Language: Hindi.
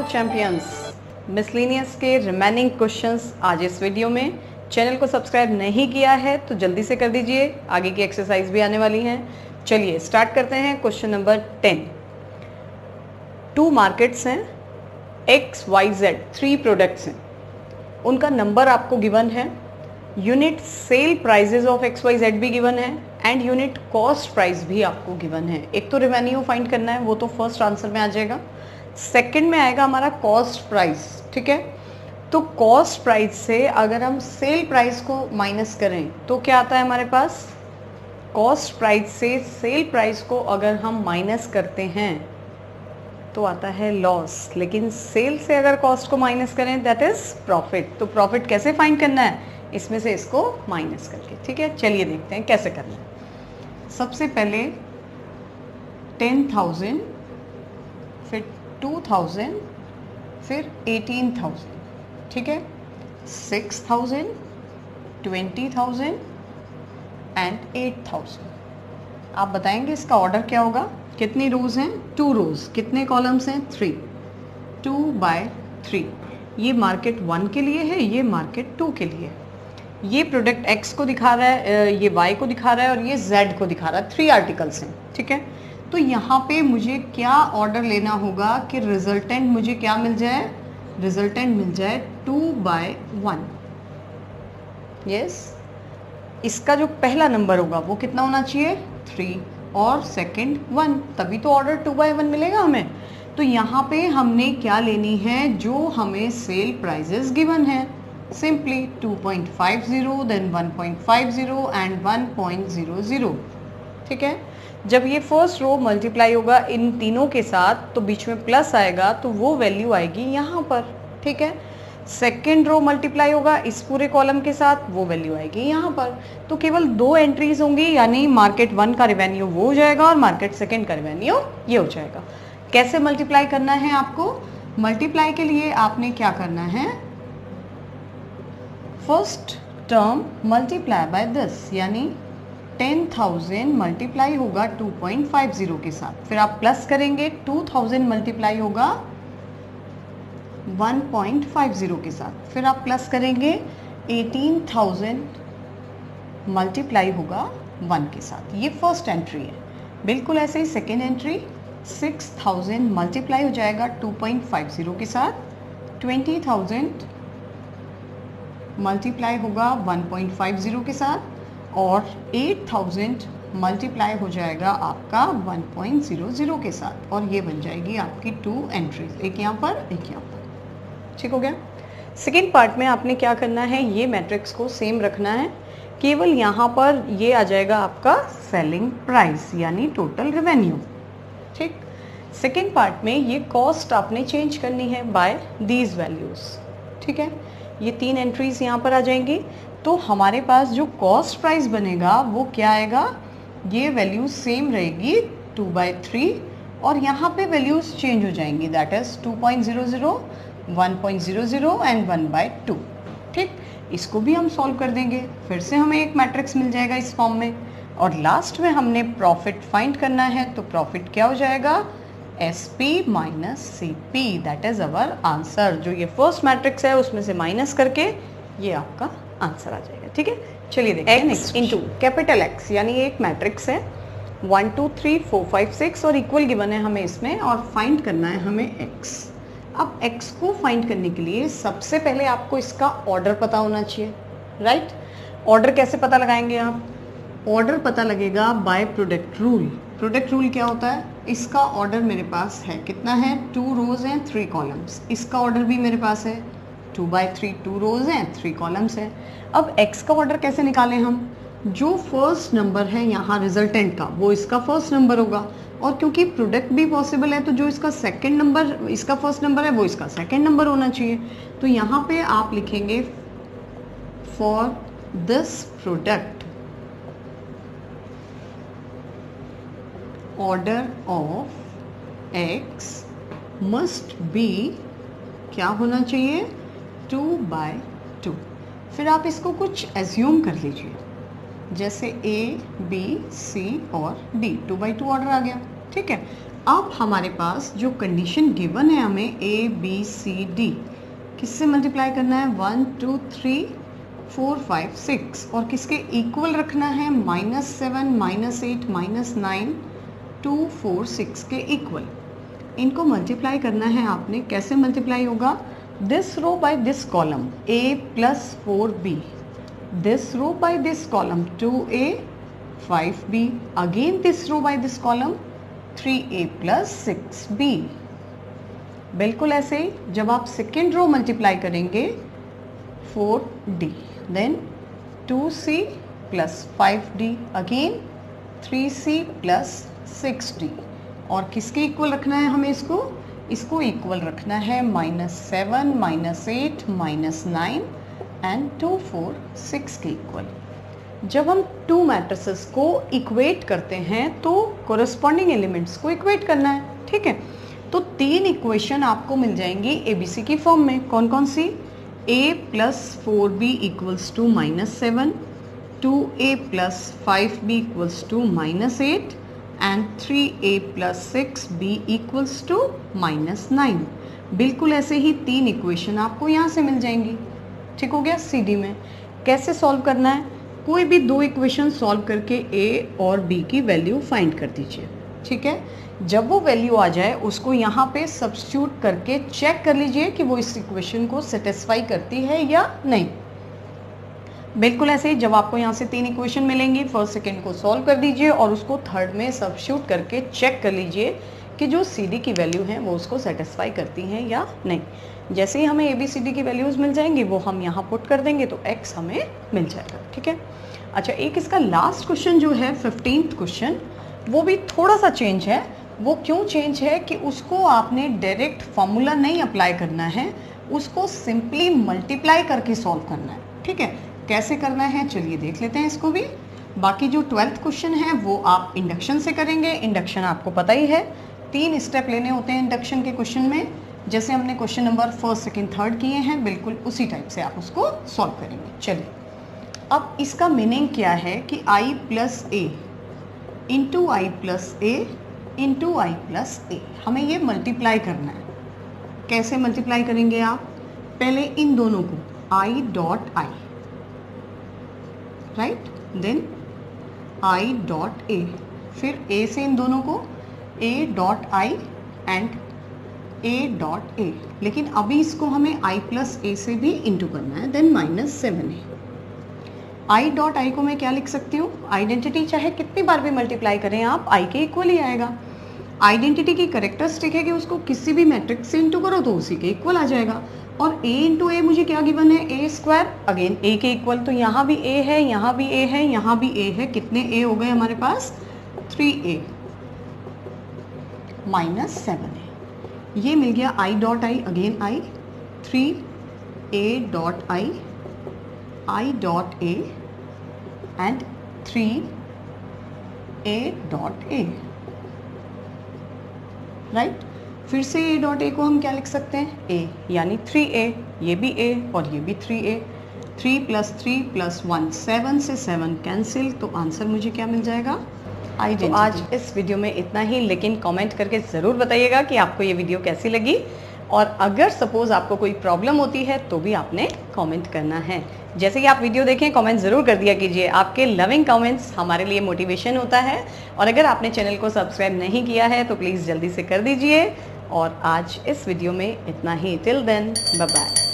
चैंपियंस, मिसलेनियस के रिमेनिंग क्वेश्चंस आज इस वीडियो में। चैनल को सब्सक्राइब नहीं किया है तो जल्दी से कर दीजिए, आगे की एक्सरसाइज भी आने वाली हैं। चलिए स्टार्ट करते हैं। Question number 10। 2 मार्केट्स हैं, एक्स वाई जेड, 3 प्रोडक्ट्स हैं, उनका नंबर आपको गिवन है, unit sale prices of X Y Z भी गिवन है एंड यूनिट कॉस्ट प्राइस भी आपको गिवन है। एक तो रेवेन्यू फाइंड करना है, वो तो फर्स्ट आंसर में आ जाएगा। सेकंड में आएगा हमारा कॉस्ट प्राइस, ठीक है। तो कॉस्ट प्राइस से अगर हम सेल प्राइस को माइनस करें तो क्या आता है हमारे पास, कॉस्ट प्राइस से सेल प्राइस को अगर हम माइनस करते हैं तो आता है लॉस, लेकिन सेल से अगर कॉस्ट को माइनस करें दैट इज प्रॉफिट। तो प्रॉफिट कैसे फाइंड करना है, इसमें से इसको माइनस करके, ठीक है। चलिए देखते हैं कैसे करना है। सबसे पहले 10,000, फिर 2,000, फिर 18,000, ठीक है। 6,000, 20,000 एंड 8,000। आप बताएंगे इसका ऑर्डर क्या होगा। कितनी रोज हैं, 2 रोज। कितने कॉलम्स हैं, 3। 2/3। ये मार्केट 1 के लिए है, ये मार्केट 2 के लिए। ये प्रोडक्ट X को दिखा रहा है, ये Y को दिखा रहा है और ये Z को दिखा रहा है। 3 आर्टिकल्स हैं, ठीक है। तो यहाँ पे मुझे क्या ऑर्डर लेना होगा कि रिजल्टेंट मुझे क्या मिल जाए, रिजल्टेंट मिल जाए 2/1। यस, इसका जो पहला नंबर होगा वो कितना होना चाहिए, 3 और सेकंड 1, तभी तो ऑर्डर 2/1 मिलेगा हमें। तो यहाँ पे हमने क्या लेनी है, जो हमें सेल प्राइजेस गिवन है। सिंपली 2.50, देन 1.50 एंड 1.00, ठीक है। जब ये फर्स्ट रो मल्टीप्लाई होगा इन तीनों के साथ तो बीच में प्लस आएगा, तो वो वैल्यू आएगी यहाँ पर, ठीक है। सेकेंड रो मल्टीप्लाई होगा इस पूरे कॉलम के साथ, वो वैल्यू आएगी यहाँ पर। तो केवल 2 एंट्रीज होंगी, यानी मार्केट 1 का रेवेन्यू वो हो जाएगा और मार्केट सेकेंड का रेवेन्यू ये हो जाएगा। कैसे मल्टीप्लाई करना है आपको, मल्टीप्लाई के लिए आपने क्या करना है, first term multiply by this, यानी 10,000 मल्टीप्लाई होगा 2.50 के साथ, फिर आप प्लस करेंगे 2,000 मल्टीप्लाई होगा 1.50 के साथ, फिर आप प्लस करेंगे 18,000 मल्टीप्लाई होगा 1 के साथ। ये फर्स्ट एंट्री है। बिल्कुल ऐसे ही सेकेंड एंट्री 6,000 मल्टीप्लाई हो जाएगा 2.50 के साथ, 20,000 मल्टीप्लाई होगा 1.50 के साथ और 8,000 मल्टीप्लाई हो जाएगा आपका 1.00 के साथ, और ये बन जाएगी आपकी 2 एंट्रीज, एक यहाँ पर एक यहाँ पर। ठीक हो गया। सेकेंड पार्ट में आपने क्या करना है, ये मैट्रिक्स को सेम रखना है, केवल यहाँ पर ये आ जाएगा आपका सेलिंग प्राइस यानी टोटल रेवेन्यू, ठीक। सेकेंड पार्ट में ये कॉस्ट आपने चेंज करनी है बाय दीज वैल्यूज, ठीक है। ये 3 एंट्रीज यहाँ पर आ जाएंगी। तो हमारे पास जो कॉस्ट प्राइस बनेगा वो क्या आएगा, ये वैल्यू सेम रहेगी 2/3 और यहाँ पे वैल्यूज चेंज हो जाएंगी, दैट इज 2.00, 1.00 एंड 1/2, ठीक। इसको भी हम सॉल्व कर देंगे, फिर से हमें एक मैट्रिक्स मिल जाएगा इस फॉर्म में, और लास्ट में हमने प्रॉफिट फाइंड करना है। तो प्रॉफिट क्या हो जाएगा, SP minus CP, that is our answer. जो ये फर्स्ट मैट्रिक्स है उसमें से माइनस करके ये आपका आंसर आ जाएगा, ठीक है। चलिए देखते हैं नेक्स्ट। इंटू कैपिटल X, यानी एक मैट्रिक्स है 1 2 3 4 5 6 और इक्वल गिवन है हमें इसमें, और फाइंड करना है हमें X। अब X को फाइंड करने के लिए सबसे पहले आपको इसका ऑर्डर पता होना चाहिए, राइट। ऑर्डर कैसे पता लगाएंगे आप, ऑर्डर पता लगेगा by product rule. Product rule क्या होता है, इसका ऑर्डर मेरे पास है, कितना है, 2 रोज हैं 3 कॉलम्स। इसका ऑर्डर भी मेरे पास है 2/3, 2 रोज हैं 3 कॉलम्स है। अब X का ऑर्डर कैसे निकालें हम, जो फर्स्ट नंबर है यहाँ रिजल्टेंट का वो इसका फर्स्ट नंबर होगा, और क्योंकि प्रोडक्ट भी पॉसिबल है तो जो इसका सेकंड नंबर, इसका फर्स्ट नंबर है वो इसका सेकंड नंबर होना चाहिए। तो यहाँ पे आप लिखेंगे for this product order of X must be, क्या होना चाहिए, 2/2। फिर आप इसको कुछ एज्यूम कर लीजिए, जैसे A, B, C और D, 2/2 ऑर्डर आ गया। ठीक है। अब हमारे पास जो कंडीशन गिवन है हमें ए बी सी डी किससे मल्टीप्लाई करना है 1 2 3 4 5 6 और किसके इक्वल रखना है -7 -8 -9 2 4 6 के इक्वल। इनको मल्टीप्लाई करना है आपने। कैसे मल्टीप्लाई होगा? This row by this column a + 4b, this row by this column 2a 5b, again this row by this column 3a + 6b। बिल्कुल ऐसे ही जब आप सेकेंड रो मल्टीप्लाई करेंगे 4d, then 2c + 5d, again 3c + 6d और किसके इक्वल रखना है हमें इसको इक्वल रखना है -7 -8 -9 एंड 2 4 6 के इक्वल। जब हम टू मैट्रिसेस को इक्वेट करते हैं तो कोरस्पॉन्डिंग एलिमेंट्स को इक्वेट करना है, ठीक है। तो 3 इक्वेशन आपको मिल जाएंगी एबीसी की फॉर्म में। कौन कौन सी? a + 4b = -7, 2a + 5b = -8 and 3a + 6b = -9। बिल्कुल ऐसे ही 3 इक्वेशन आपको यहाँ से मिल जाएंगी। ठीक हो गया। CD में कैसे सॉल्व करना है? कोई भी 2 इक्वेशन सॉल्व करके a और b की वैल्यू फाइंड कर दीजिए, ठीक है। जब वो वैल्यू आ जाए उसको यहाँ पे सब्स्टिट्यूट करके चेक कर लीजिए कि वो इस इक्वेशन को सेटिस्फाई करती है या नहीं। बिल्कुल ऐसे ही जब आपको यहाँ से 3 इक्वेशन मिलेंगी, फर्स्ट सेकेंड को सॉल्व कर दीजिए और उसको थर्ड में सब्स्टिट्यूट करके चेक कर लीजिए कि जो CD की वैल्यू है वो उसको सेटिस्फाई करती हैं या नहीं। जैसे ही हमें ABCD की वैल्यूज़ मिल जाएंगी वो हम यहाँ पुट कर देंगे तो X हमें मिल जाएगा, ठीक है। अच्छा, एक इसका लास्ट क्वेश्चन जो है 15th क्वेश्चन, वो भी थोड़ा सा चेंज है। वो क्यों चेंज है कि उसको आपने डायरेक्ट फॉर्मूला नहीं अप्लाई करना है, उसको सिंपली मल्टीप्लाई करके सॉल्व करना है, ठीक है। कैसे करना है चलिए देख लेते हैं इसको भी। बाकी जो 12th क्वेश्चन है वो आप इंडक्शन से करेंगे। इंडक्शन आपको पता ही है, 3 स्टेप लेने होते हैं इंडक्शन के क्वेश्चन में। जैसे हमने question number 1st, 2nd, 3rd किए हैं, बिल्कुल उसी टाइप से आप उसको सॉल्व करेंगे। चलिए, अब इसका मीनिंग क्या है कि i + a into i + a into i + a, हमें ये मल्टीप्लाई करना है। कैसे मल्टीप्लाई करेंगे आप? पहले इन दोनों को i.i, राइट, देन i.a, फिर a से इन दोनों को a.i एंड a.a, लेकिन अभी इसको हमें i + a से भी इंटू करना है, देन -7a। i.i को मैं क्या लिख सकती हूँ? आइडेंटिटी चाहे कितनी बार भी मल्टीप्लाई करें आप, i के इक्वल ही आएगा। आइडेंटिटी की कैरेक्टरिस्टिक है कि उसको किसी भी मैट्रिक्स से इंटू करो तो उसी के इक्वल आ जाएगा। और a इंटू ए मुझे क्या गिवन है? a², अगेन a के इक्वल, तो यहाँ भी a है, यहाँ भी a है, यहाँ भी a है। कितने a हो गए हमारे पास? 3a -7a। ये मिल गया i.i, again i, 3a.i, i.a and 3a.a, right. फिर से a.a को हम क्या लिख सकते हैं? a, यानी 3a, ये भी a और ये भी 3a। 3 + 3 + 1 7 से 7 कैंसिल, तो आंसर मुझे क्या मिल जाएगा? तो आज इस वीडियो में इतना ही, लेकिन कमेंट करके ज़रूर बताइएगा कि आपको ये वीडियो कैसी लगी। और अगर सपोज़ आपको कोई प्रॉब्लम होती है तो भी आपने कमेंट करना है। जैसे कि आप वीडियो देखें, कमेंट ज़रूर कर दिया कीजिए। आपके लविंग कमेंट्स हमारे लिए मोटिवेशन होता है। और अगर आपने चैनल को सब्सक्राइब नहीं किया है तो प्लीज़ जल्दी से कर दीजिए। और आज इस वीडियो में इतना ही। Till then, bye bye.